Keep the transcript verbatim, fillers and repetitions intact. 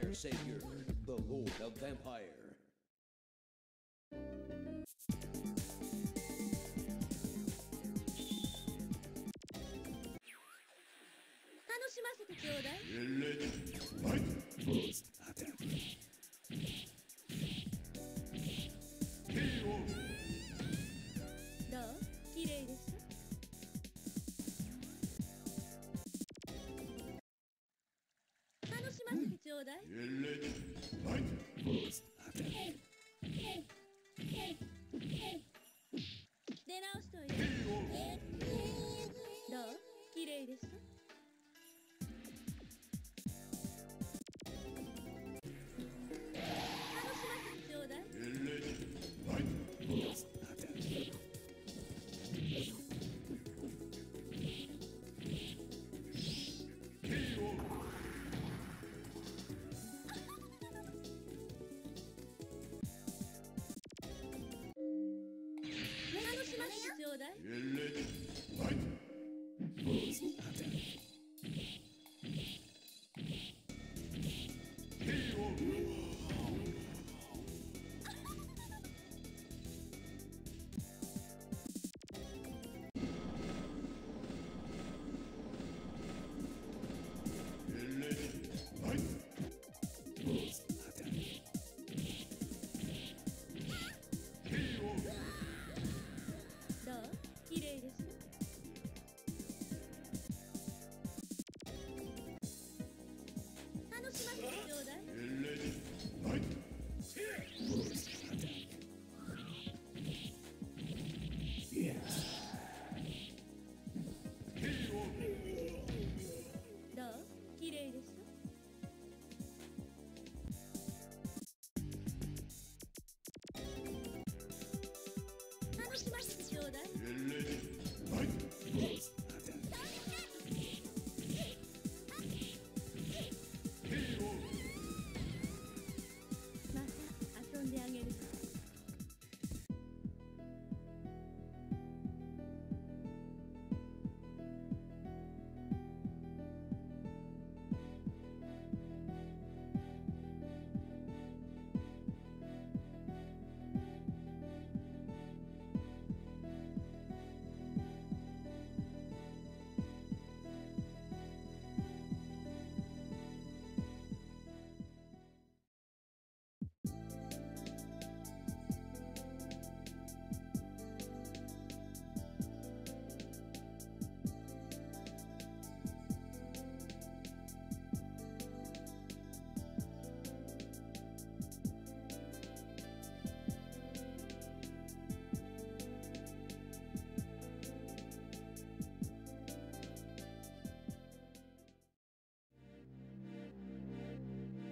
Master Savior, the Lord of Vampire. 楽しませてちょうだい。どう？綺麗でしょ？楽しませてちょうだい。出直しといて。どう？綺麗でしょ？ちょうだい。楽しませてちょうだい。どう？綺麗でしょ？楽しませてちょうだい。どう？綺麗でしょ？楽しませてちょうだい。